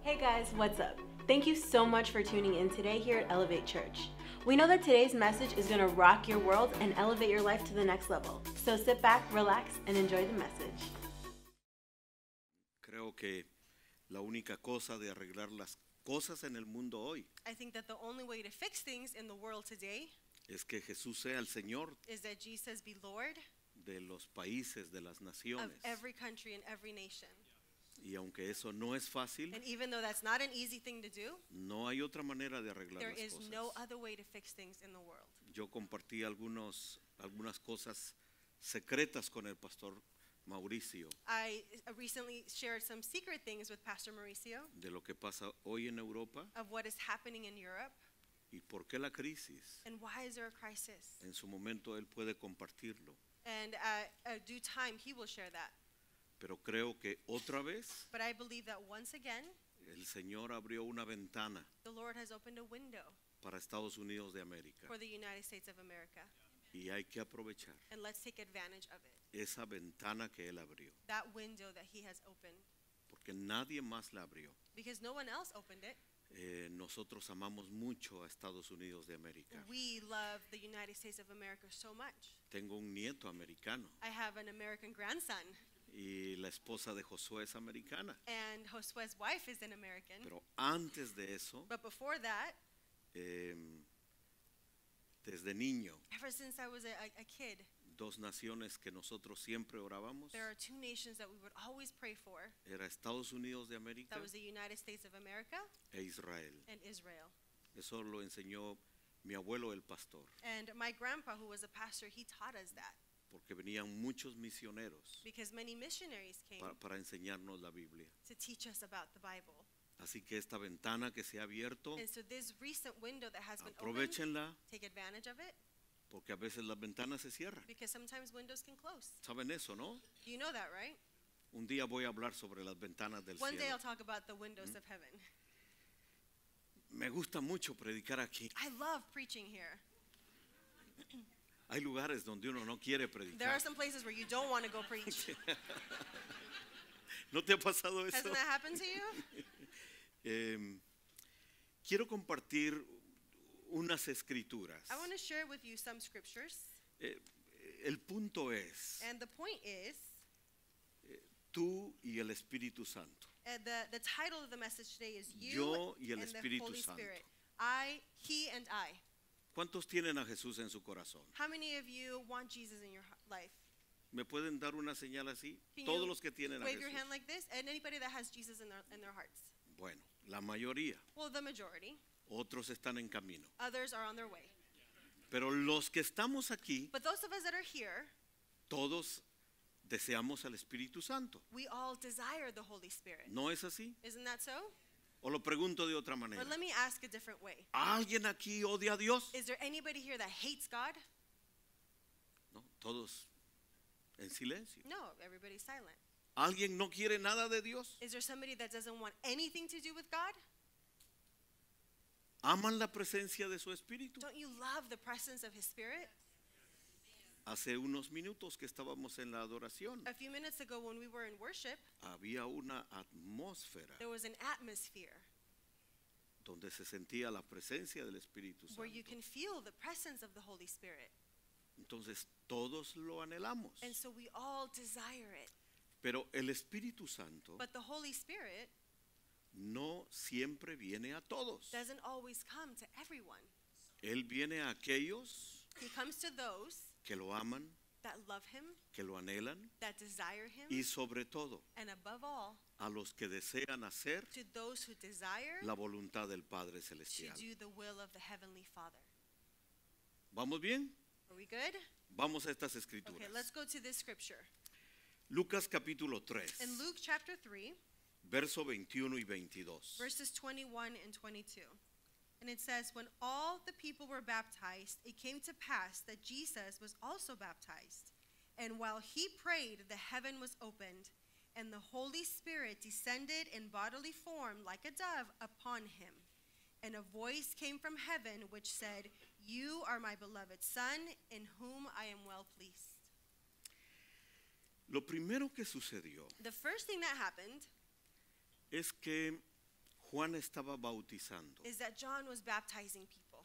Hey guys, what's up? Thank you so much for tuning in today here at Elevate Church. We know that today's message is going to rock your world and elevate your life to the next level. So sit back, relax, and enjoy the message. Creo que la única cosa de arreglar las cosas en el mundo hoy I think that the only way to fix things in the world today es que Jesús sea el Señor is that Jesus be Lord de los países, de las of naciones. every country and every nation. Y aunque eso no es fácil, And even though that's not an easy thing to do, no hay otra manera de arreglar there las is cosas. no other way to fix things in the world. Yo compartí algunas cosas secretas con el pastor Mauricio I recently shared some secret things with Pastor Mauricio de lo que pasa hoy en Europa of what is happening in Europe y por qué la crisis. and why is there a crisis. En su momento él puede compartirlo, And at due time, he will share that. pero creo que otra vez But I believe that once again, el Señor abrió una ventana the Lord has opened a window para Estados Unidos de América for the United States of America. y hay que aprovechar And let's take advantage of it. esa ventana que él abrió, That window that he has opened. porque nadie más la abrió. Because no one else opened it. Nosotros amamos mucho a Estados Unidos de América. We love the United States of America so much. Tengo un nieto americano I have an American grandson, y la esposa de Josué es americana, and Josue's wife is an American. pero antes de eso, But before that, desde niño, ever since I was a kid, dos naciones que nosotros siempre orábamos, there are two nations that we would always pray for. era Estados Unidos de América That was the United States of America e Israel. and Israel. Eso lo enseñó mi abuelo el pastor, And my grandpa, who was a pastor, he taught us that. porque venían muchos misioneros Because many missionaries came para enseñarnos la Biblia. to teach us about the Bible. Así que esta ventana que se ha abierto, And so this recent window that has been opened, aprovechenla, take advantage of it, porque a veces las ventanas se cierran. because sometimes windows can close. ¿Saben eso, no? You know that, right? Un día voy a hablar sobre las ventanas del One day cielo. I'll talk about the windows of heaven. Me gusta mucho predicar aquí. I love preaching here. Hay lugares donde uno no quiere There are predicar. some places where you don't want to go preach. ¿No te ha pasado eso? Hasn't that happened to you? Quiero compartir unas escrituras. I want to share with you some scriptures. El punto es, And the point is, tú y el Espíritu Santo. the title of the message today is You Yo y el and the Espíritu Holy Santo. Spirit. I, He and I. ¿Cuántos tienen a Jesús en su corazón? How many of you want Jesus in your life? ¿Me pueden dar una señal así? Can Todos you los que tienen a wave your Jesús. hand like this? And anybody that has Jesus in their hearts? Bueno, la mayoría. Well, the majority. Otros están en camino. Others are on their way. Pero los que estamos aquí, But those of us that are here, todos deseamos al Espíritu Santo. we all desire the Holy Spirit. ¿No es así? Isn't that so? O lo pregunto de otra manera. But let me ask a different way. ¿Alguien aquí odia a Dios? Is there anybody here that hates God? No, todos en silencio. No, everybody's silent. ¿Alguien no quiere nada de Dios? Is there somebody that doesn't want anything to do with God? ¿Aman la presencia de su Espíritu? Don't you love the presence of His Spirit? Hace unos minutos que estábamos en la adoración, A few minutes ago when we were in worship, había una atmósfera there was an atmosphere donde se sentía la presencia del Espíritu where you Santo. can feel the presence of the Holy Spirit. Entonces todos lo anhelamos. And so we all desire it. Pero el Espíritu Santo But the Holy Spirit no siempre viene a todos. doesn't always come to everyone. Él viene a aquellos He comes to those que lo aman, that love Him, que lo anhelan that desire Him, y sobre todo and above all, a los que desean hacer to those who desire la voluntad del Padre to Celestial. do the will of the Heavenly Father. ¿Vamos bien? Are we good? Vamos a estas Okay, escrituras. let's go to this scripture. Lucas capítulo 3, In Luke chapter 3, verso 21 y 22. verses 21 and 22. And it says, when all the people were baptized, it came to pass that Jesus was also baptized. And while he prayed, the heaven was opened, and the Holy Spirit descended in bodily form like a dove upon him. And a voice came from heaven which said, You are my beloved Son, in whom I am well pleased. Lo primero que sucedió The first thing that happened es que Juan estaba bautizando is that John was baptizing people.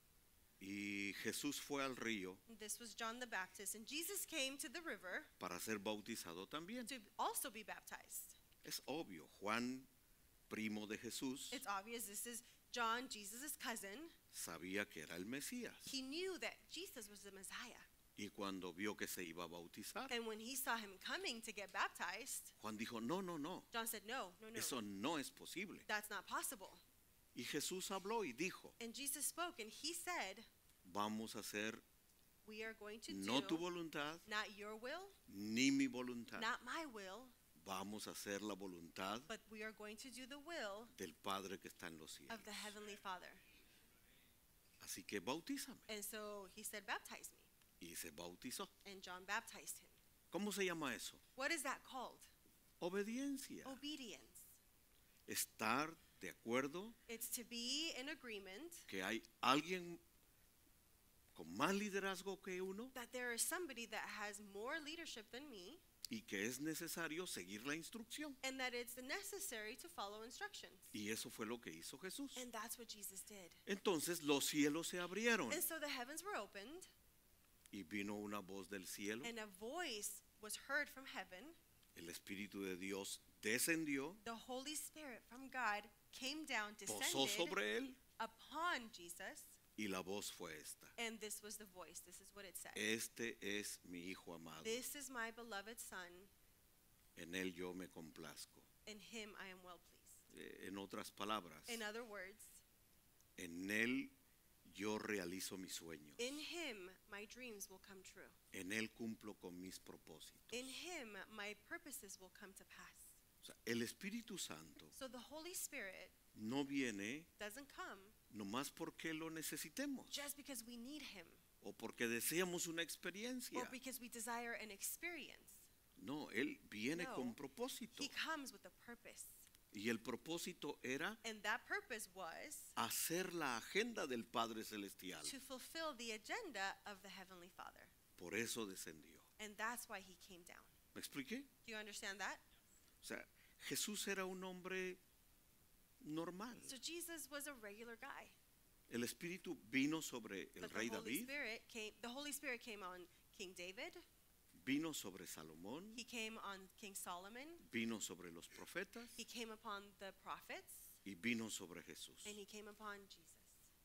y Jesús fue al río This was John the Baptist, and Jesus came to the river para ser bautizado también. to also be baptized. Es obvio, Juan, primo de Jesús, It's obvious this is John, Jesus' cousin. sabía que era el Mesías. He knew that Jesus was the Messiah. Y cuando vio que se iba a bautizar, And when he saw him coming to get baptized, Juan dijo, no, no, no, John said, no, no, no, eso no es posible. that's not possible. Y Jesús habló y dijo, And Jesus spoke, and he said, vamos a hacer we are going to no tu do voluntad, not your will, ni mi voluntad. not my will, Vamos a hacer la voluntad but we are going to do the will del Padre que está en los cielos. of the Heavenly Father. Así que bautízame. And so he said, baptize me. Y se bautizó. And John baptized him. ¿Cómo se llama eso? What is that called? Obediencia. Obedience. Estar de acuerdo It's to be in agreement que hay alguien con más liderazgo que uno that there is somebody that has more leadership than me, y que es necesario seguir la instrucción. and that it's necessary to follow instructions. Y eso fue lo que hizo Jesús. And that's what Jesus did. Entonces los cielos se abrieron And so the heavens were opened, y vino una voz del cielo. and a voice was heard from heaven. El Espíritu de Dios descendió, The Holy Spirit from God came down, posó descended sobre él upon Jesus, y la voz fue esta. and this was the voice. This is what it said. Este es mi Hijo amado, This is my beloved Son, en él yo me complazco. in him I am well pleased. En otras palabras, In other words, en él yo realizo mis sueños. in him my dreams will come true. En él cumplo con mis propósitos. In him my purposes will come to pass. O sea, el Espíritu Santo So the Holy Spirit no viene doesn't come nomás porque lo necesitemos just because we need him o porque deseamos una experiencia. or because we desire an experience. No, él viene No. con propósito. He comes with a purpose. Y el propósito era And that purpose was hacer la agenda del Padre Celestial. to fulfill the agenda of the Heavenly Father. Por eso descendió. And that's why he came down. ¿Me expliqué? Do you understand that? O sea, Jesús era un hombre normal. So Jesus was a regular guy. El Espíritu vino sobre el But rey the Holy Spirit came on King David. vino sobre Salomón, He came on King Solomon. vino sobre los profetas He came upon the prophets. y vino sobre Jesús. And he came upon Jesus.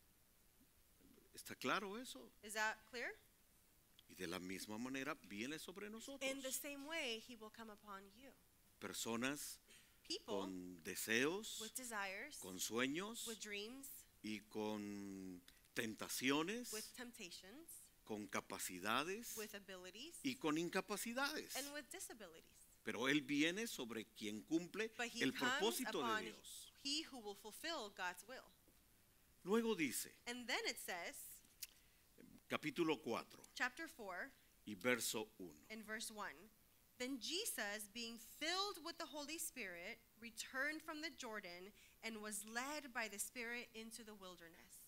¿Está claro eso? Is that clear? Y de la misma manera viene sobre nosotros. In the same way, he will come upon you. Personas People con deseos, with desires, con sueños with dreams, y con tentaciones, with temptations, con capacidades with abilities, y con incapacidades. and with disabilities. Pero Él viene sobre quien cumple But he el comes propósito upon de Dios. he who will fulfill God's will. Luego dice, And then it says, capítulo 4 chapter 4, y verso 1. in verse 1, then Jesus, being filled with the Holy Spirit, returned from the Jordan and was led by the Spirit into the wilderness.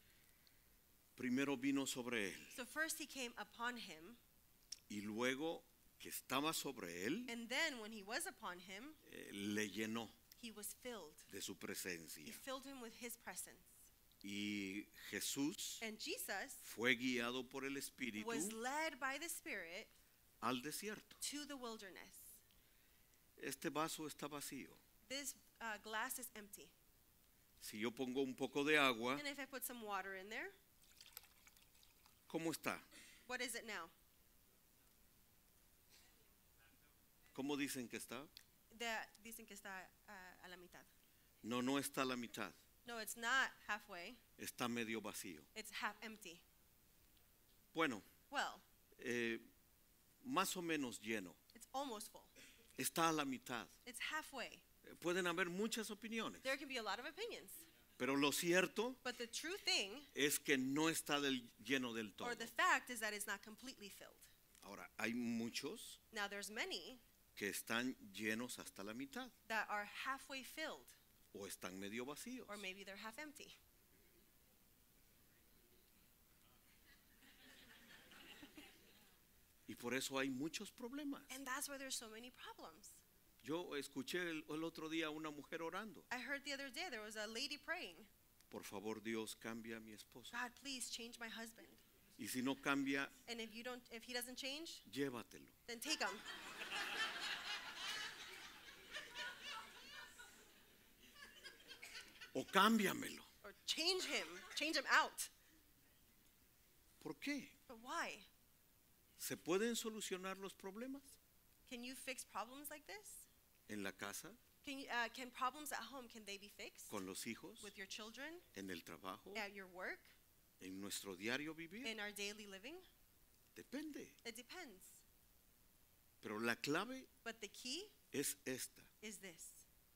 Primero vino sobre Él So first he came upon him, y luego que estaba sobre Él, and then when he was upon him, le llenó he was filled. de su He presencia. filled him with his presence. Y Jesús And Jesus fue guiado por el Espíritu was led by the Spirit al desierto. to the wilderness. Este vaso está vacío. This glass is empty. Si yo pongo un poco de agua, And if I put some water in there, ¿cómo está? what is it now? ¿Cómo dicen que está? Dicen que está a la mitad. No, no está a la mitad. No, it's not halfway. Está medio vacío. It's half empty. Bueno, Well, más o menos lleno. it's almost full. Está a la mitad. It's halfway. Pueden haber muchas opiniones, There can be a lot of opinions. pero lo cierto But the true thing, es que no está lleno del todo. or the fact, is that it's not completely filled. Ahora, hay muchos Now, there's many que están llenos hasta la mitad that are halfway filled, o están medio vacíos. or maybe they're half empty. Y por eso hay muchos problemas. And that's why there's so many problems. Yo escuché el otro día a una mujer orando. I heard the other day there was a lady praying, Por favor, Dios, cambia a mi esposo. God, please change my husband. Y si no cambia, And if he doesn't change, llévatelo. then take him. O cámbiamelo. Or change him out. ¿Por qué? But why? ¿Se pueden solucionar los problemas Can you fix problems like this? en la casa, Can problems at home, can they be fixed? con los hijos, With your children, en el trabajo, at your work, en nuestro diario vivir? in our daily living? Depende. It depends. Pero la clave But the key es esta. is this.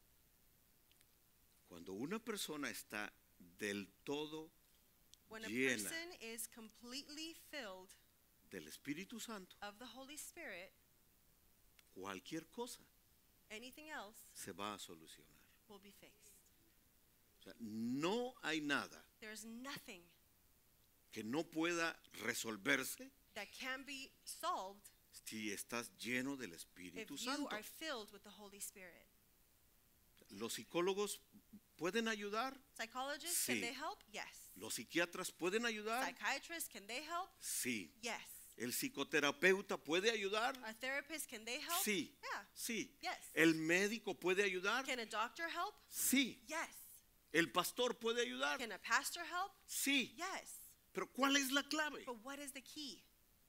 Cuando una persona está del todo When a llena person is completely filled del Espíritu Santo, of the Holy Spirit, cualquier cosa anything else se va a solucionar. will be fixed. O sea, no hay nada There's nothing que no pueda resolverse that can be solved si estás lleno del if Espíritu you Santo. are filled with the Holy Spirit. Los psicólogos pueden ayudar, Psychologists, Sí. can they help? Yes. los psiquiatras pueden ayudar, Psychiatrists, can they help? sí. Yes. El psicoterapeuta puede ayudar, A therapist, can they help? sí. Yeah. Sí. Yes. El médico puede ayudar, Can a doctor help? sí. Yes. El pastor puede ayudar, Can a pastor help? sí. Yes. Pero ¿cuál es la clave? But what is the key?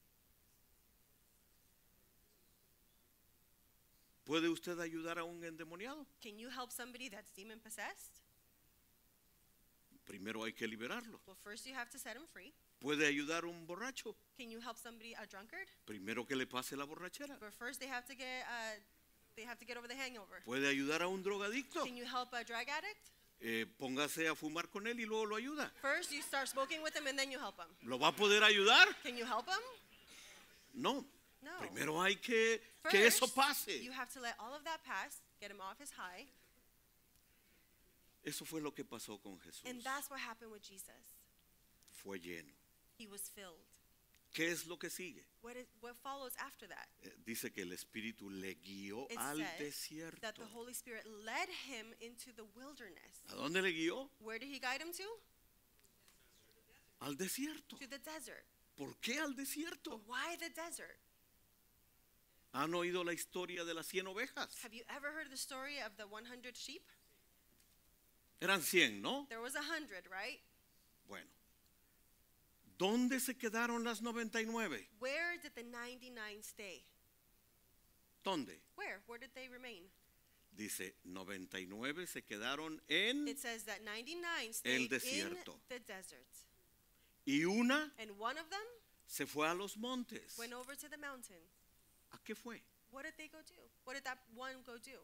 ¿Puede usted ayudar a un endemoniado? Can you help somebody that's demon possessed? Primero hay que liberarlo. Well, first you have to set him free. ¿Puede ayudar a un borracho? Can you help somebody, a drunkard? Primero que le pase la borrachera. But first they have to get over the hangover. ¿Puede ayudar a un drogadicto? Can you help a drug addict? Póngase a fumar con él y luego lo ayuda. First you start smoking with him and then you help him. ¿Lo va a poder ayudar? Can you help him? No. No. Primero hay que First, eso pase. you have to let all of that pass, get him off his high, Eso fue lo que pasó con Jesús. and that's what happened with Jesus. Fue lleno. He was filled. ¿Qué es lo que sigue? What follows after that? Dice que el Espíritu le guió It al says desierto. that the Holy Spirit led him into the wilderness. ¿A dónde le guió? Where did he guide him to? Al desierto. To the desert. ¿Por qué al But desierto? why the desert? ¿Han oído la historia de las 100 ovejas? Have you ever heard the story of the 100 sheep? Eran 100, ¿no? There was 100, right? Bueno. ¿Dónde se quedaron las 99? Where did the 99 stay? ¿Dónde? Where did they remain? Dice, 99 se quedaron en It says that 99 stayed in desierto. the desert. y una And one of them se fue a los montes. went over to the mountain. ¿A qué fue? What did they go do? What did that one go do?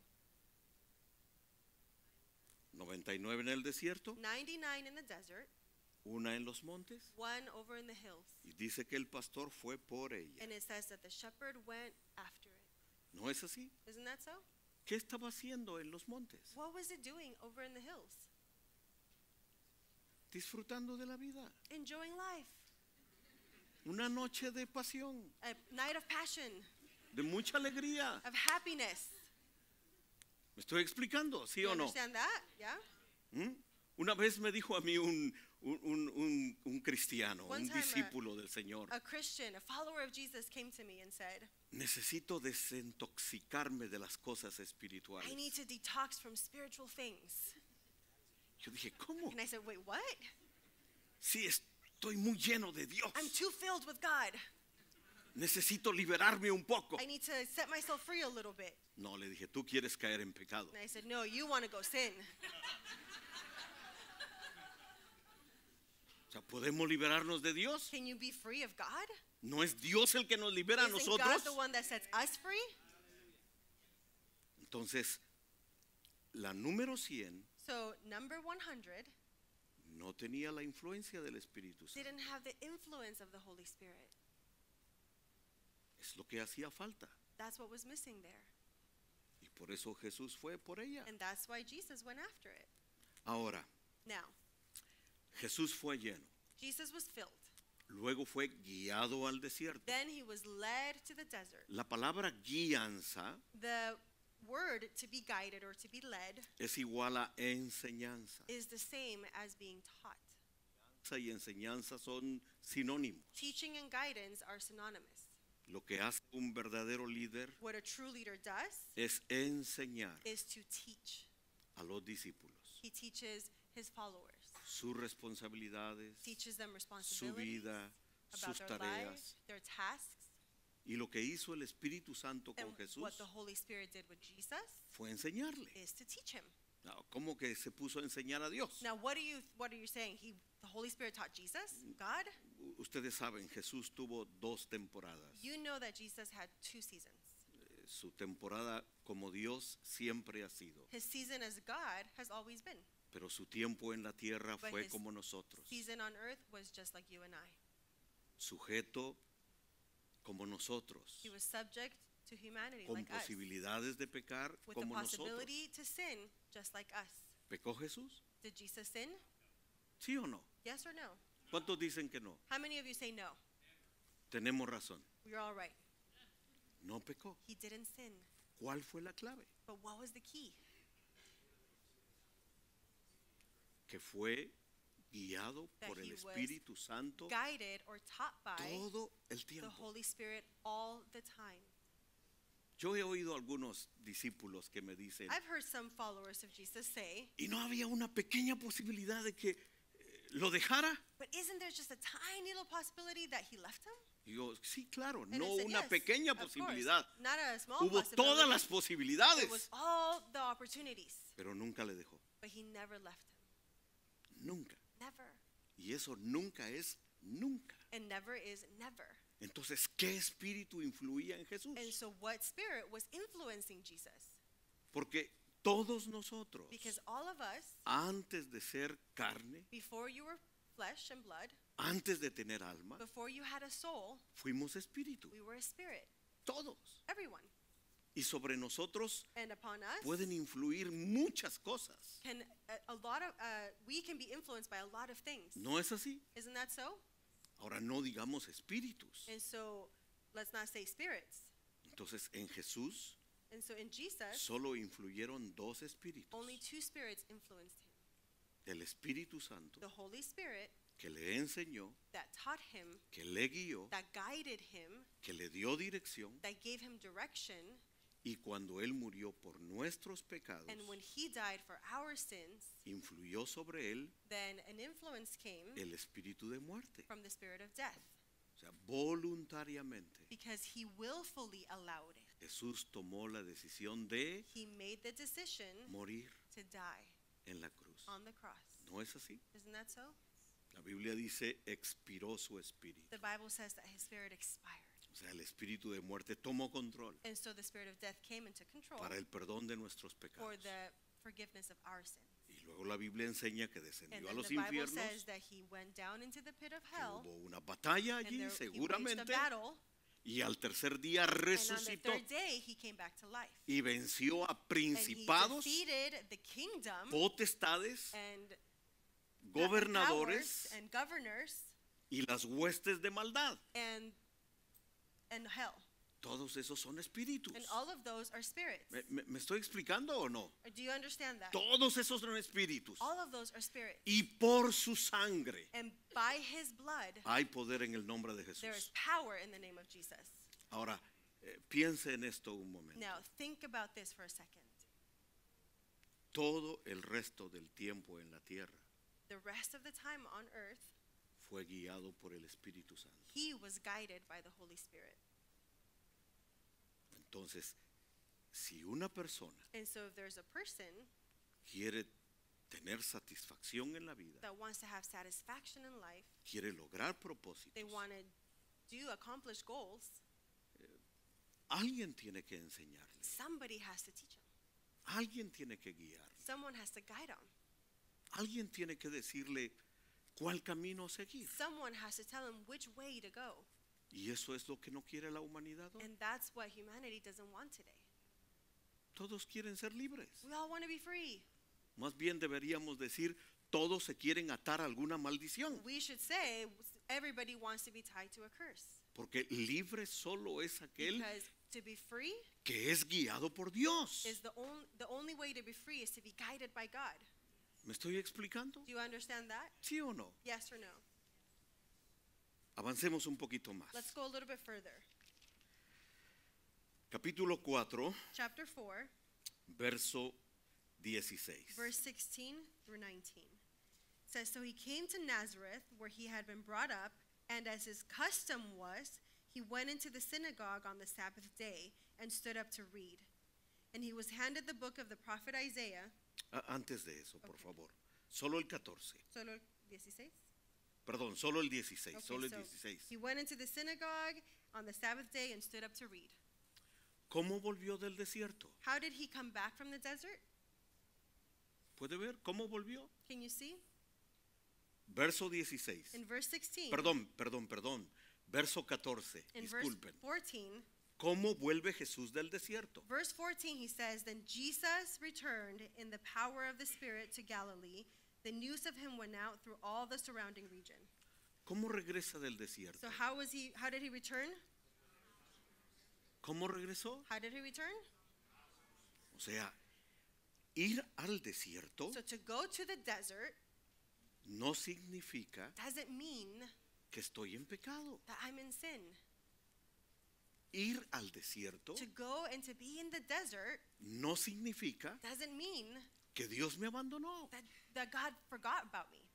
99 en el desierto, 99 in the desert, una en los montes. one over in the hills. Y dice que el pastor fue por ella. And it says that the shepherd went after it. ¿No es así? Isn't that so? ¿Qué estaba haciendo en los montes? What was it doing over in the hills? Disfrutando de la vida. Enjoying life. Una noche de pasión, A night of passion, de mucha alegría. of happiness. ¿Me estoy explicando? ¿Sí You o no? understand that? Yeah? ¿Mm? Una vez me dijo a mí un cristiano, One un time, discípulo del Señor, A Christian, a follower of Jesus came to me and said, necesito desintoxicarme de las cosas I espirituales. need to detox from spiritual things. Yo dije, ¿cómo? And I said, wait, what? Sí, estoy muy lleno de Dios. I'm too filled with God. Necesito liberarme un poco. I need to set myself free a little bit. No, le dije, tú quieres caer en pecado. And I said, no, you want to go sin. O sea, ¿podemos liberarnos de Dios? Can you be free of God? ¿No es Dios el que nos libera a Isn't God nosotros? the one that sets us free? Entonces, la número 100 So number 100 no tenía la influencia del Espíritu Santo. didn't have the influence of the Holy Spirit. Es lo que hacía falta. That's what was missing there. Y por eso Jesús fue por ella. And that's why Jesus went after it. Ahora, Now, Jesús fue lleno. Jesus was filled. Luego fue guiado al desierto. Then he was led to the desert. La palabra guianza The word to be guided or to be led es igual a enseñanza. is the same as being taught. Enseñanza y enseñanza son sinónimos. Teaching and guidance are synonymous. Lo que hace un verdadero líder What a true leader does es enseñar is to teach. a los discípulos He teaches his followers, sus responsabilidades, teaches them su responsibilities vida, about sus their lives, tareas. their tasks, Y lo que hizo el Espíritu Santo and con Jesús what the Holy Spirit did with Jesus fue enseñarle. is to teach him. No, ¿cómo que se puso a enseñar a Dios? Now, what are you saying? The Holy Spirit taught Jesus, God? Ustedes saben, Jesús tuvo 2 temporadas. You know that Jesus had 2 seasons. Su temporada como Dios siempre ha sido, His season as God has always been. pero su tiempo en la tierra But fue his como nosotros, Season on earth was just like you and I. sujeto como nosotros, He was subject to humanity con like us, posibilidades de pecar with the como nosotros. possibility to sin just like us. ¿Pecó Jesús? Did Jesus sin? ¿Sí o no? Yes or no? ¿Cuántos dicen que no? How many of you say no? Tenemos razón. You're all right. No pecó. He didn't sin. ¿Cuál fue la clave? But what was the key? Que fue guiado That por el he was Espíritu Santo Guided or taught by todo el the tiempo. Holy Spirit all the time. Yo he oído algunos discípulos que me dicen, I've heard some followers of Jesus say, ¿y no había una pequeña posibilidad de que lo dejara? but isn't there just a tiny little possibility that he left him? Y yo, sí, claro, And no I said, una yes, pequeña of course. posibilidad. Not a small Hubo possibility. todas las It posibilidades, was all the opportunities, pero nunca le dejó. but he never left him. Nunca. Never. Y eso nunca es nunca. And never is never. Entonces, ¿qué espíritu influía en Jesús? And so what spirit was influencing Jesus? Porque todos nosotros, Because all of us, antes de ser carne, before you were flesh and blood, antes de tener alma, before you had a soul, fuimos espíritu. we were a spirit. Todos. Everyone. Y sobre nosotros And upon us, pueden influir muchas cosas. we can be influenced by a lot of things. ¿No es así? Isn't that so? Ahora no digamos espíritus. And so let's not say spirits. Entonces en Jesús And so in Jesus, solo influyeron 2 espíritus. only 2 spirits influenced him. El Espíritu Santo The Holy Spirit que le enseñó, that taught him, que le guió, that guided him, que le dio dirección, that gave him direction, y cuando Él murió por nuestros pecados, and when he died for our sins, influyó sobre Él then an influence came el espíritu de muerte. from the spirit of death, O sea, voluntariamente because he willfully allowed it. Jesús tomó la decisión de He made the decision morir to die en la cruz. on the cross. ¿No es así? Isn't that so? La Biblia dice, expiró su espíritu. The Bible says that his spirit expired. O sea, el espíritu de muerte tomó control And so the spirit of death came into control para el perdón de nuestros for pecados. the forgiveness of our sins. Y luego la Biblia enseña que And descendió a then los the Bible infiernos, says that he went down into the pit of que hell, hubo una batalla and allí he waged a seguramente, battle, y al tercer día and on the resucitó 3rd day he came back to life. y venció a And he principados, defeated the kingdom potestades, and gobernadores powers and governors y las huestes de maldad. and hell. Todos esos son espíritus. And all of those are spirits. ¿Me estoy explicando o no? Do you understand that? Todos esos son espíritus. All of those are spirits. Y por su sangre And by his blood, hay poder en el nombre de there is Jesús. power in the name of Jesus. Ahora, piense en esto un momento. Now, think about this for a second. Todo el resto del tiempo en la tierra The rest of the time on earth, fue guiado por el Espíritu Santo. he was guided by the Holy Spirit. Entonces, si una persona And so if there's a person quiere tener satisfacción en la vida, that wants to have satisfaction in life, quiere lograr propósitos, they want to accomplish goals, alguien tiene que enseñarle, somebody has to teach them. alguien tiene que guiarle, Someone has to guide them. alguien tiene que decirle cuál camino seguir. Someone has to tell them which way to go. Y eso es lo que no quiere la humanidad hoy. And that's what humanity doesn't want today. Todos quieren ser libres. We all want to be free. Más bien deberíamos decir, todos se quieren atar a alguna maldición. We should say everybody wants to be tied to a curse. Porque libre solo es aquel Because To be free que es guiado por Dios. is the only way to be free is to be guided by God. ¿Me estoy explicando? Do you understand that? ¿Sí o no? Yes or no? Avancemos un poquito más. Let's go a little bit further. Capítulo 4, Chapter 4, verso 16. verse 16 through 19. It says, So he came to Nazareth, where he had been brought up, and as his custom was, he went into the synagogue on the Sabbath day and stood up to read. And he was handed the book of the prophet Isaiah. Antes de eso, por Okay. favor. Solo el 14. Solo 16? Perdón, solo el 16. Okay, Solo el so 16. he went into the synagogue on the Sabbath day and stood up to read. ¿Cómo volvió del desierto? How did he come back from the desert? ¿Puede ver cómo volvió? Can you see? Verso 16. In verse 16, Perdón. Verso 14. in verse Disculpen. 14, ¿Cómo vuelve Jesús del desierto? verse 14, he says, Then Jesus returned in the power of the Spirit to Galilee. The news of him went out through all the surrounding region. ¿Cómo regresa del desierto? So how did he return? ¿Cómo regresó? How did he return? O sea, ir al desierto So to go to the desert no significa doesn't mean que estoy en pecado. that I'm in sin. Ir al desierto To go and to be in the desert no significa doesn't mean que Dios me abandonó. that God forgot about me.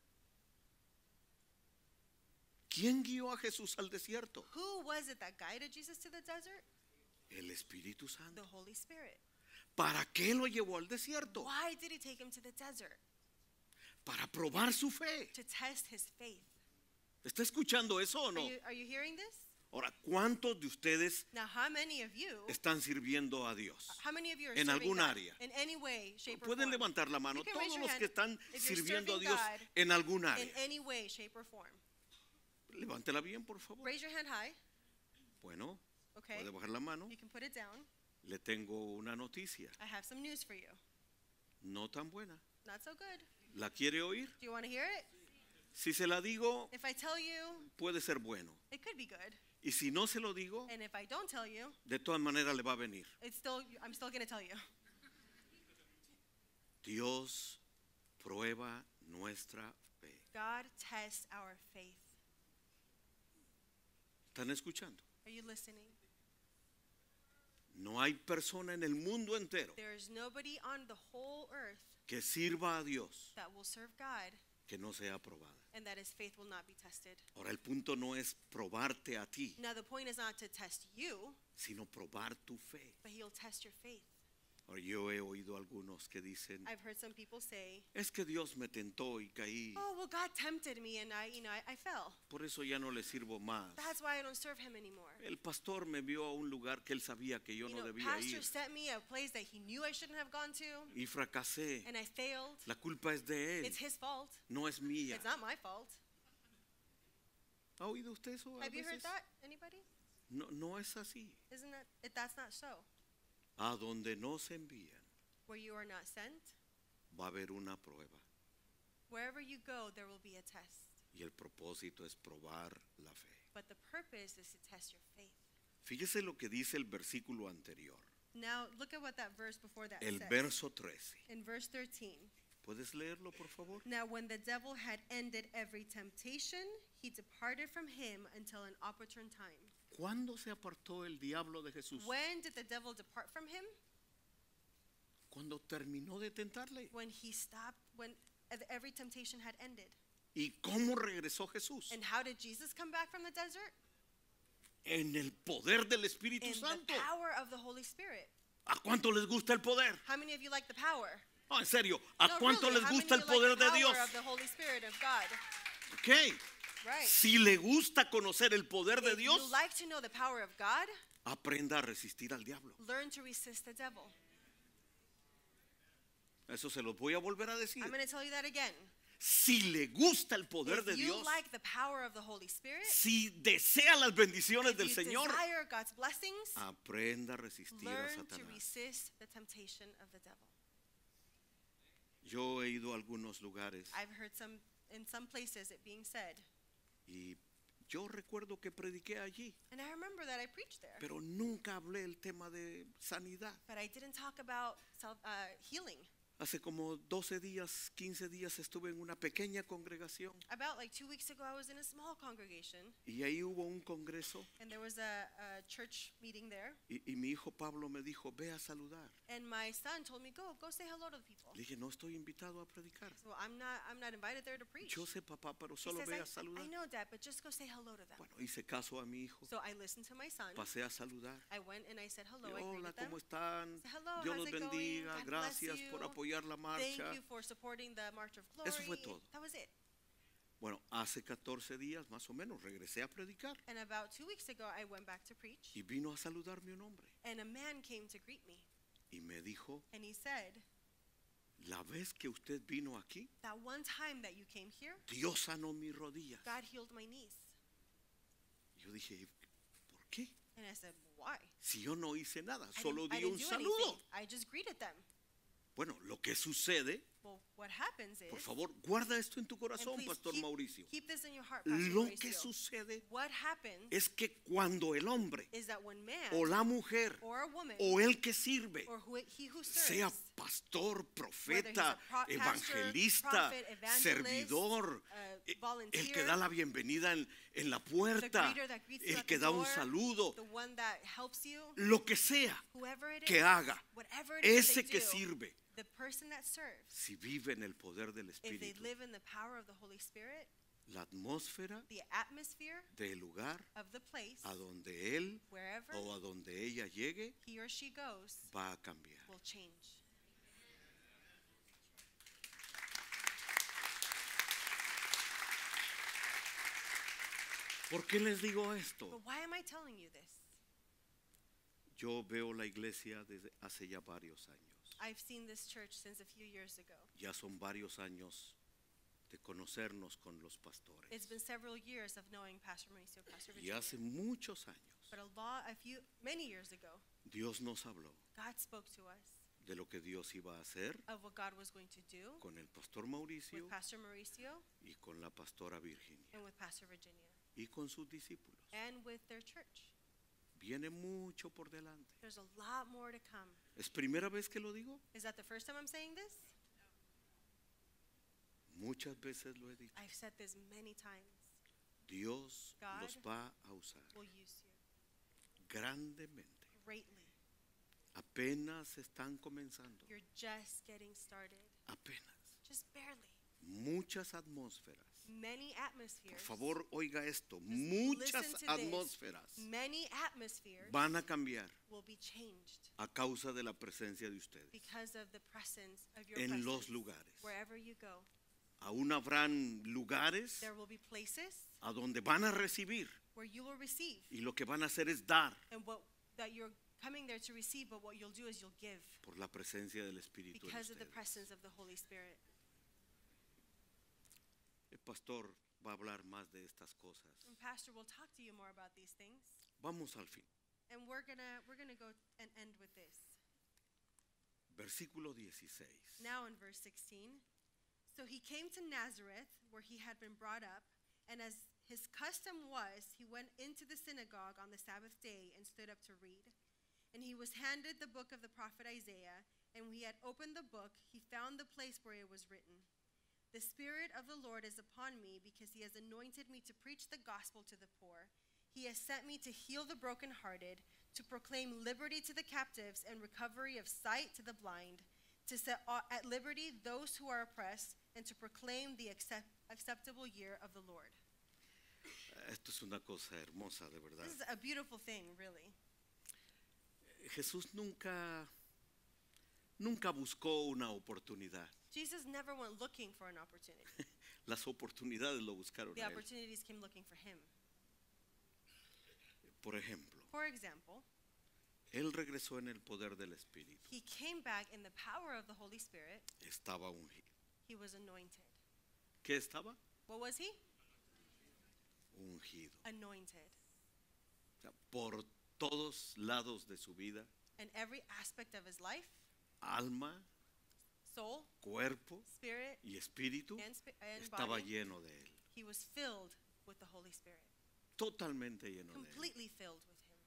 ¿Quién guió a Jesús al desierto? Who was it that guided Jesus to the desert? El Espíritu The Santo. Holy Spirit. ¿Para qué lo llevó al desierto? Why did he take him to the desert? Para probar su fe. To test his faith. ¿Está escuchando eso o no? Are you hearing this? Ahora, ¿cuántos de ustedes Now, how many of you están sirviendo a Dios? How many of you are En serving algún God área. in any way, shape, or Pueden form? levantar la mano You can raise todos your los hand que están if you're sirviendo a serving Dios God en algún in área. any way, shape, or form. Levántela bien, por favor. Raise your hand high. Bueno, Okay. puede bajar la mano. You can put it down. Le tengo una noticia, I have some news for you. no tan buena. Not so good. ¿La quiere oír? Do you want to hear it? Si se la digo, If I tell you, puede ser bueno. it could be good. Y si no se lo digo, And if I don't tell you, de todas maneras le va a venir. I'm still going to tell you. Dios prueba nuestra fe. God tests our faith. ¿Están escuchando? Are you listening? No hay persona en el mundo entero There is nobody on the whole earth que sirva a Dios that will serve God que no sea aprobada. and that his faith will not be tested. Ahora el punto no es probarte a ti, Now, the point is not to test you, sino probar tu fe. but he'll test your faith. Ahora yo he oído algunos que dicen, I've heard some people say, es que Dios me tentó y caí, oh, well, God tempted me and I fell. por eso ya no le sirvo más. That's why I don't serve him anymore. El pastor me vio a un lugar que él sabía que yo You no know, debía pastor ir sent me a place that he knew I shouldn't have gone to, y fracasé. and I failed. La culpa es de él, It's his fault. no es mía. It's not my fault. ¿Ha oído usted eso a Have you heard veces? that? Anybody? No, no es así. Isn't that's not so. A donde nos envían Where you are not sent, va a haber una prueba wherever you go, there will be a test. y el propósito es probar la fe. But the purpose is to test your faith. Fíjese lo que dice el versículo anterior, Now, look at what that verse before that el says. verso 13. In verse 13. ¿Puedes leerlo, por favor? Now, when the devil had ended every temptation, he departed from him until an opportune time. ¿Cuándo se apartó el diablo de Jesús? When did the devil depart from him? Cuando terminó de tentarle. When he stopped, when every temptation had ended. ¿Y cómo regresó Jesús? And how did Jesus come back from the desert? En el poder del Espíritu In Santo. the power of the Holy Spirit. ¿A cuánto les gusta el poder? How many of you like the power? No, en serio, ¿a No, cuánto really, les how many gusta of el you poder like the de power Dios? of the Holy Spirit of God? Ok. Right. Si le gusta conocer el poder de If Dios, you like to know the power of God, aprenda a resistir al diablo. learn to resist the devil. Eso se los voy a volver a decir. I'm going to tell you that again. Si le gusta el poder If de you Dios, like the power of the Holy Spirit, si desea las bendiciones if del you Señor, desire God's blessings, aprenda a resistir a learn to Satanás. resist the temptation of the devil. Yo he ido a algunos lugares I've heard in some places it being said, y yo recuerdo que prediqué allí, And I remember that I preached there. pero nunca hablé el tema de sanidad. But I didn't talk about healing. Hace como 12 días, 15 días estuve en una pequeña congregación About like 2 weeks ago, I was in a small congregation, y ahí hubo un congreso and there was a church meeting there. y mi hijo Pablo me dijo, ve a saludar. And my son told me, go say hello to the people. Le dije, no estoy invitado a predicar. So I'm not invited there to preach. Yo sé, papá, pero He solo says, ve a saludar. I know, Dad, but just go say hello to them. Bueno, hice caso a mi hijo, So I listened to my son. pasé a saludar. I went and I said hello. Y, I hola, greeted them. ¿cómo están? Say, hello, Dios how's los it going? bendiga, God bless gracias por you. apoyar la Thank marcha. you for supporting the March of Glory. Eso fue todo. That was it. Bueno, hace 14 días más o menos regresé a predicar And about 2 weeks ago, I went back to preach. y vino a saludarme un hombre And a man came to greet me. y me dijo, And he said, la vez que usted vino aquí, that one time that you came here, Dios sanó mis rodillas. God healed my knees. Yo dije, ¿por qué? And I said, why? Si yo no hice nada, I solo didn't- I di didn't un do saludo. anything. I just greeted them. Bueno, lo que sucede, Well, what happens is, por favor, guarda esto en tu and corazón, please Pastor Mauricio. keep this in your heart, Pastor Lo que Mauricio. sucede What happens es que cuando el hombre is that when man o la mujer or a woman o el que sirve, or he who sea serves, pastor, whether he's profeta, a pastor, evangelista, prophet, evangelist, servidor, el volunteer, que da la bienvenida en la the puerta, greeter that greets you el at que the da un door, saludo, the one that helps you, lo que sea whoever it que is, haga, whatever it is that ese they que do, sirve, the person that serves, si vive en el poder del if they Espíritu, live in the power of the Holy Spirit, la atmósfera the atmosphere del lugar of the place, a donde él wherever o a donde ella llegue he or she goes, va a cambiar. will change. ¿Por qué les digo esto? But why am I telling you this? Yo veo la iglesia desde hace ya varios años. I've seen this church since a few years ago. Ya son varios años de conocernos con los pastores. It's been several years of knowing Pastor Mauricio, Pastor Y Virginia. hace muchos años But many years ago, Dios nos habló God spoke to us de lo que Dios iba a hacer of what God was going to do con el pastor Mauricio with Pastor Mauricio y con la pastora Virginia and with Pastor Virginia y con sus discípulos. and with their church. Viene mucho por delante. There's a lot more to come. ¿Es primera vez que lo digo? Is that the first time I'm saying this? Muchas veces lo he dicho. I've said this many times. Dios God los va a usar will use you grandemente. greatly. Apenas están comenzando. You're just getting started, Apenas. just barely. Muchas atmósferas. Many Por atmospheres. favor, oiga esto. Just Muchas listen to this. atmósferas Many atmospheres van a cambiar will be changed a causa de la presencia de ustedes because of the presence of your en los presence. lugares. Wherever you go, Aún habrán lugares there will be places a donde van a recibir where you will receive, y lo que van a hacer es dar and that you're coming there to receive, but what you'll do is you'll give por la presencia del Espíritu en because of the ustedes. presence of the Holy Spirit. El pastor va a hablar más de estas cosas. And Pastor will talk to you more about these things. Vamos al fin. And we're gonna go and end with this. Versículo 16. Now in verse 16, so he came to Nazareth, where he had been brought up, and as his custom was, he went into the synagogue on the Sabbath day and stood up to read. And he was handed the book of the prophet Isaiah, and when he had opened the book, he found the place where it was written, "The Spirit of the Lord is upon me, because he has anointed me to preach the gospel to the poor. He has sent me to heal the brokenhearted, to proclaim liberty to the captives and recovery of sight to the blind, to set at liberty those who are oppressed, and to proclaim the acceptable year of the Lord." Esto es una cosa hermosa, de verdad. This is a beautiful thing, really. Jesús nunca buscó una oportunidad. Jesus never went looking for an opportunity. Las oportunidades lo buscaron The a él. opportunities came looking for him. Por ejemplo, For example, él regresó en el poder del Espíritu. he came back in the power of the Holy Spirit. Estaba ungido. He was anointed. ¿Qué estaba? What was he? Ungido. Anointed. O sea, por todos lados de su vida, In every aspect of his life, alma, soul, cuerpo spirit, y espíritu and estaba body, lleno de él. he was filled with the Holy Spirit. totalmente lleno de él. completely filled with him.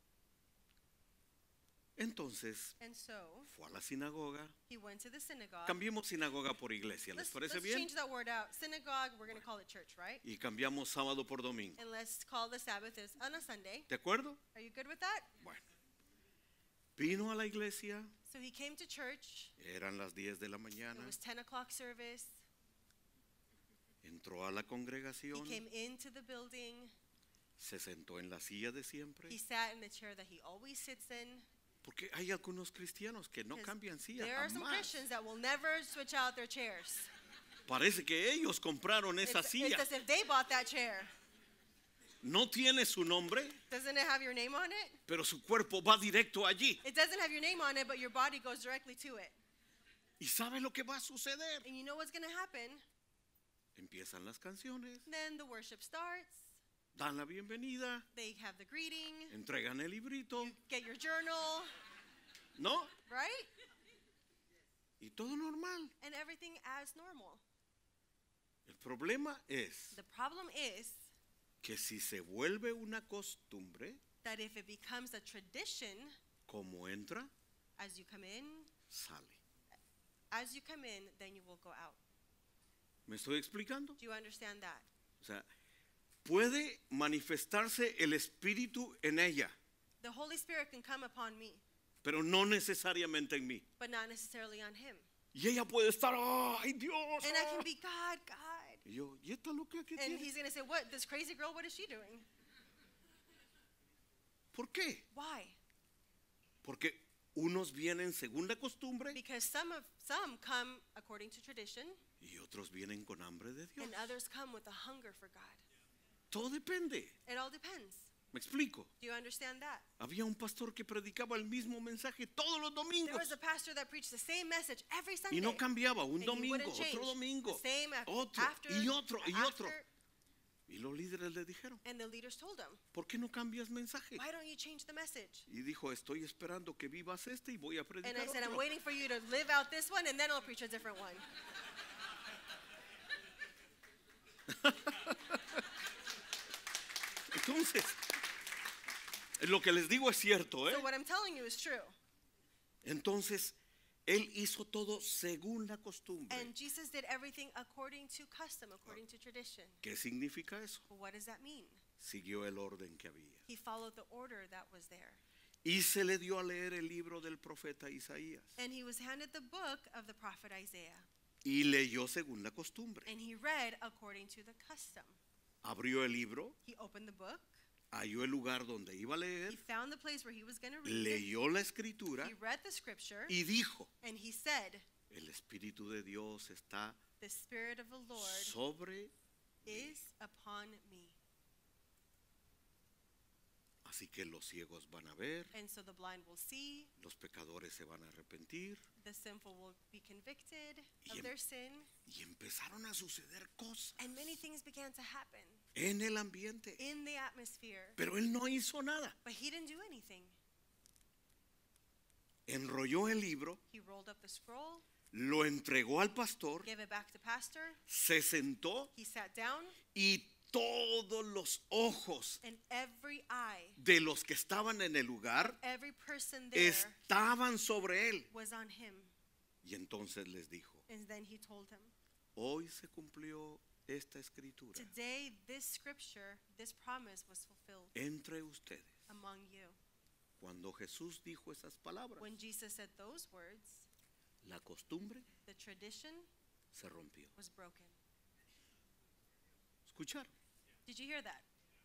Entonces And so fue a la sinagoga. he went to the synagogue. Cambiemos sinagoga por iglesia, ¿les Let's parece bien? change that word out. Synagogue, we're going to call it church, right? Y cambiamos sábado por domingo. And let's call the Sabbath as on a Sunday. ¿De acuerdo? Are you good with that? Bueno. Vino a la iglesia, So he came to church. eran las 10 de la It mañana, was 10 o'clock service. entró a la He congregación, came into the building. se sentó en la silla de siempre. He sat in the chair that he always sits in. Porque hay algunos cristianos que no 'Cause cambian silla there are some jamás. Christians that will never switch out their chairs. Parece que ellos compraron esa It's silla. as if they bought that chair. No tiene su nombre, Doesn't it have your name on it? pero su cuerpo va directo allí. It doesn't have your name on it, but your body goes directly to it. ¿Y sabe lo que va a suceder? And you know what's going to happen? Empiezan las canciones, Then the worship starts. dan la bienvenida, They have the greeting. entregan el librito, Get your journal, ¿no? right? Y todo normal. And everything as normal. El problema es The problem is que si se vuelve una costumbre, that if it becomes a tradition, como entra, as you come in, then you will go out. ¿me estoy explicando? Do you understand that? O sea, puede manifestarse el espíritu en ella, The Holy Spirit can come upon me, pero no necesariamente en mí. but not necessarily on him. Y ella puede estar, ¡ay Dios! And I can be God. Y yo, ¿y esta loca qué And tiene? he's going to say, what? This crazy girl, what is she doing? ¿Por qué? Why? Porque unos vienen según la costumbre Because some come according to tradition, y otros vienen con hambre de Dios. and others come with a hunger for God. Todo depende. It all depends. ¿Me explico? Do you understand that? Había un pastor que predicaba el mismo mensaje todos los There domingos was a pastor that preached the same message every Sunday. y no cambiaba, un And he domingo, wouldn't change. otro domingo, The same otro after, y otro y otro. after, Y los líderes le dijeron, and the leaders told him, ¿por qué no cambias mensaje? why don't you change the message? Y dijo, estoy esperando que vivas este y voy a And predicar I said, I'm otro. waiting for you to live out this one, and then I'll preach a different one. Entonces, lo que les digo es cierto, ¿eh? So what I'm telling you is true. Entonces, él hizo todo según la costumbre. And Jesus did everything according to custom, according to tradition. ¿Qué significa eso? But what does that mean? Siguió el orden que había. He followed the order that was there. Y se le dio a leer el libro del profeta Isaías. And he was handed the book of the prophet Isaiah. Y leyó según la costumbre. And he read according to the custom. Abrió el libro, He opened the book. halló el lugar donde iba a He leer, found the place where he was going to read it. leyó la escritura He read the scripture. y dijo, And he said, el Espíritu de Dios está the Spirit of the Lord sobre, is upon me. así que los ciegos van a ver, And so the blind will see, los pecadores se van a arrepentir. the sinful will be convicted Y of their sin. Y empezaron a suceder cosas And many things began to happen en el ambiente. in the atmosphere. Pero él no hizo nada. But he didn't do anything. Enrolló el libro, He rolled up the scroll, lo entregó al pastor, gave it back to pastor. se sentó He sat down, y todos los ojos and every eye, de los que estaban en el lugar every person there estaban sobre él. was on him. Y entonces les dijo, And then he told him, hoy se cumplió esta escritura today this scripture, this promise was fulfilled entre ustedes. among you. Cuando Jesús dijo esas palabras, When Jesus said those words, la costumbre the tradition se rompió. was broken. ¿Escucharon? Did you hear that?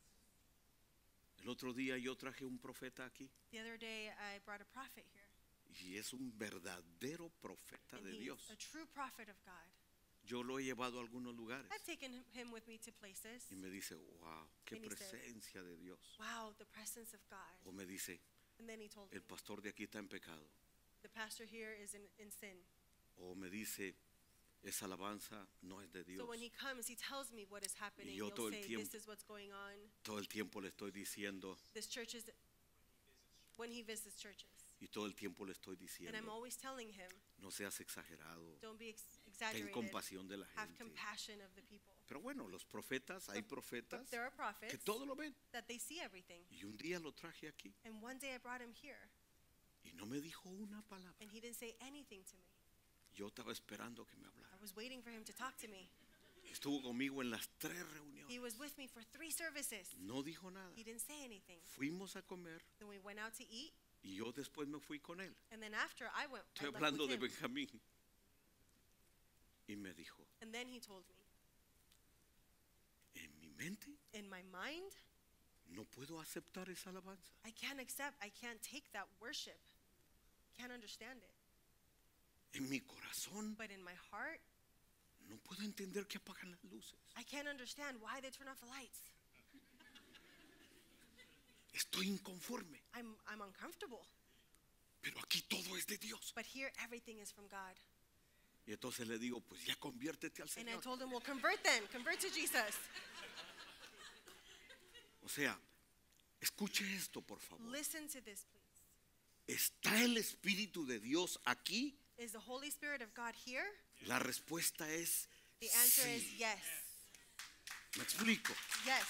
El otro día yo traje un profeta aquí The other day I brought a prophet here. y es un verdadero profeta And de he's Dios. a true prophet of God. Yo lo he llevado a algunos lugares I've taken him with me to places. y me dice, wow, qué And he said, presencia de Dios. Wow, the presence of God. O me dice, And then he told me, el pastor de aquí está en pecado. the pastor here is in sin. O me dice, esa alabanza no es de Dios. So when he comes, he tells me what is happening. yo todo He'll el say, tiempo- this is what's going on. Todo el tiempo le estoy diciendo This church is, when he visits churches. y todo el tiempo le estoy And I'm diciendo, always telling him, no seas exagerado. don't be exaggerated. compasión de la Have gente. compassion of the people. Pero bueno, los profetas, hay profetas But there are prophets que todo lo ven. that they see everything. Y un día lo traje aquí And one day I brought him here, y no me dijo una palabra. and he didn't say anything to me. Yo estaba esperando que me hablara. I was waiting for him to talk to me. Estuvo conmigo en las 3 He reuniones. was with me for 3 services. No dijo nada. He didn't say anything. Fuimos a comer Then we went out to eat, y yo después me fui con él. and then after I Estoy left hablando with de him. Benjamín. Y me dijo, And then he told me, en mi mente in my mind, no puedo aceptar esa alabanza. I can't take that worship. Can't understand it. En mi corazón But in my heart, no puedo entender que apagan las luces. I can't understand why they turn off the lights. Estoy inconforme, I'm uncomfortable. pero aquí todo es de Dios. But here, everything is from God. Y entonces le digo, pues ya conviértete al And I Señor. told him, well, convert then. Convert to Jesus. O sea, escuche esto, por favor. Listen to this, please. ¿Está el Espíritu de Dios aquí? Is the Holy Spirit of God here? La respuesta es The answer sí. is yes. Me explico. Yes.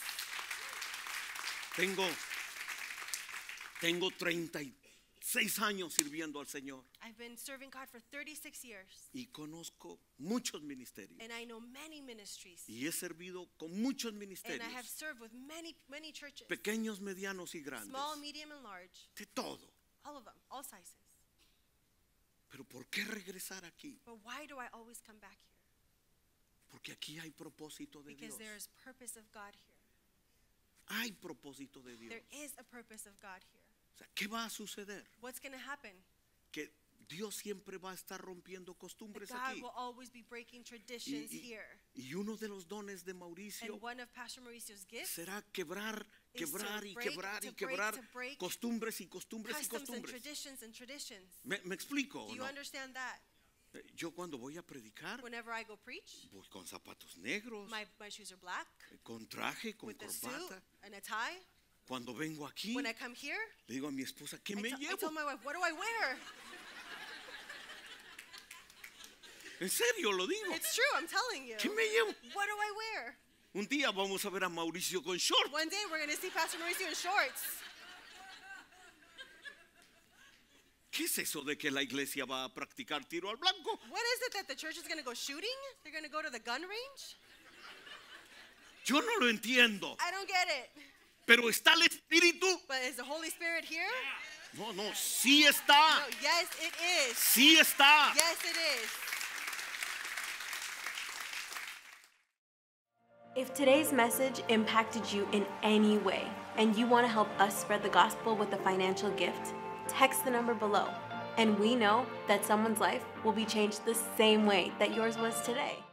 Tengo 36 años sirviendo al Señor I've been serving God for 36 years. y conozco muchos ministerios. And I know many ministries. Y he servido con muchos And ministerios, I have served with many churches. pequeños, medianos y grandes, Small, medium, and large. de todo. All of them. All sizes. Pero ¿por qué regresar aquí? But why do I always come back here? Porque aquí hay propósito de Because Dios. there is purpose of God here. Hay propósito de Dios. There is a purpose of God here. O sea, ¿qué va a suceder? What's going to happen? Que Dios siempre va a estar rompiendo That costumbres God aquí. will always be breaking traditions Y, here. y uno de los dones de Mauricio And one of Pastor Mauricio's gifts, será quebrar is to y break, quebrar to y quebrar break costumbres y costumbres y customs and costumbres. traditions. ¿Me explico Do o you no? understand that? Yo cuando voy a predicar Whenever I go preach, voy con zapatos negros, my shoes are black, con traje, con with a suit corbata. and a tie. Cuando vengo aquí, When I come here, le digo a mi esposa, ¿qué me I llevo? tell my wife, what do I wear? En serio lo digo. It's true, I'm telling you. ¿Qué me llevo? What do I wear? Un día vamos a ver a Mauricio con short. One day we're going to see Pastor Mauricio in shorts. ¿Qué es eso de que la iglesia va a practicar tiro al blanco? What is it that the church is going to go shooting? They're going to go to the gun range? Yo no lo entiendo. I don't get it. Pero está el Espíritu. But is the Holy Spirit here? No, sí está. No, yes, it is. Sí está. Yes, it is. If today's message impacted you in any way and you want to help us spread the gospel with a financial gift, text the number below. And we know that someone's life will be changed the same way that yours was today.